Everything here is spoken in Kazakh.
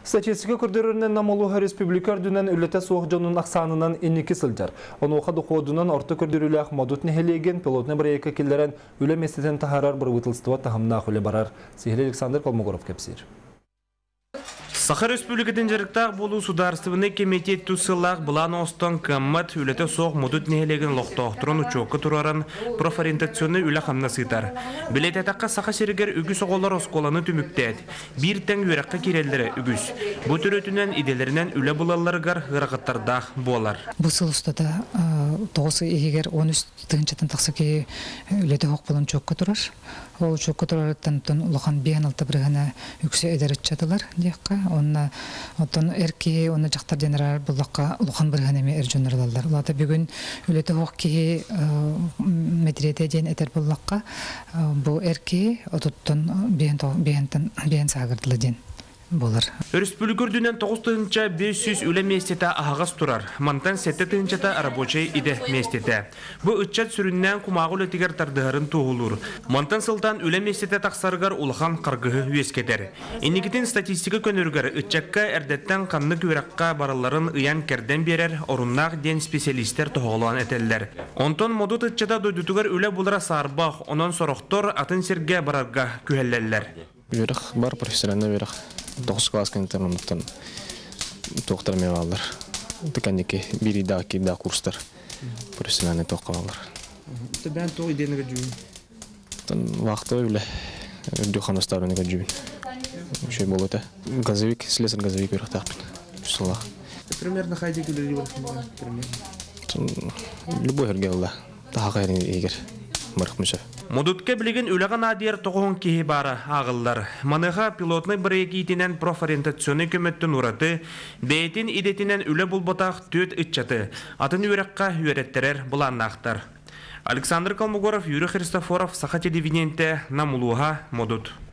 Статистика көрдөрүнен намолуға республикар дүнен үлете соқ жонун ақсанынан инники сылжар. Оны оқа дұқуадынан орта көрдөрүлі модут нехелеген пилотны бір екі келдерін үле местетен тахарар бір ұтылстыва тахымна құлы барар. Сихили Александр Колмогоров кепсир. Сахар Республикатын жарықтақ болу сударыстывыны комитет тұсылақ бұлан остан қаммат үлеті соқ мұдыт нехелеген лоқтауқтырын ұчоқы тұрарын профориентационны үлі қамна сыйтар. Білет әтаққа сақа серігер үгіс оғылар осқоланы түміктәд. Bir тәң өрәққа керелдері үгіс. Бұ түрөтінен иделерінен үлі бұлаларғар ғырақыттардақ болар. Бұл сыл ұстада 9 егер 13 тыңчатын тақсы ке үлеті хоқ болын чоққа тұрар. Ол чоққа тұрарыттан ұлыған бейін алты бірғана үксе әдерет чадылар дейққа. Онна оттон эрки онна жактар денерар буллакка улхан бирганеме эржөнөрлөр. Улата бүгүн үлөтө хокки медрете ден этер буллакка бу эрки ототтон бен сагырдылы ден болар. Республикөрдүнен 9-тынча 500 үле местете ағас турар. Мантан 7-тынчата рабочий иде местете. Бу ытчат сүрүннен кумагыл өтігер тардығарын туғылыр. Мантан сылтан үле местете тақсарғар улхан қаргығы үескетер. Инникетін статистика көніргер ытчакка әрдеттен қанны көраққа бараларын ыян керден берер, орыннақ ден специалистер тоғылуан әтелдер. Онтон модут ытчата дойдутугар үле бұлыра сарбақ, онан сорохтор атын серге барарға күхеллерлер. Верах бар профессиональный верах 9 класс интернаттан тоқтар мевалар. Текандеке бири да курстар профессиональный тоқалар. Тебен то идене гүн. Тан вакыты үле дөхана старыны гүн. Шей болота. Газовик, слесарь газовик верах тапын. Шулах. Примерно хайди күлери бар примерно. Любой хергелла. Тахагайрын егер мархмыша. Модутке білген үліған адер тоғын кейі бары ағылдар. Маныға пилотны бір екейтінен профориентационы көметтін ұраты, бәйтін идетінен үлі бұлбатақ төт үтчаты, атын өрекқа үйреттерер бұланнақтар. Александр Колмогоров, Юрий Христофоров, Саха телевидениенте, Намулуға, Модут.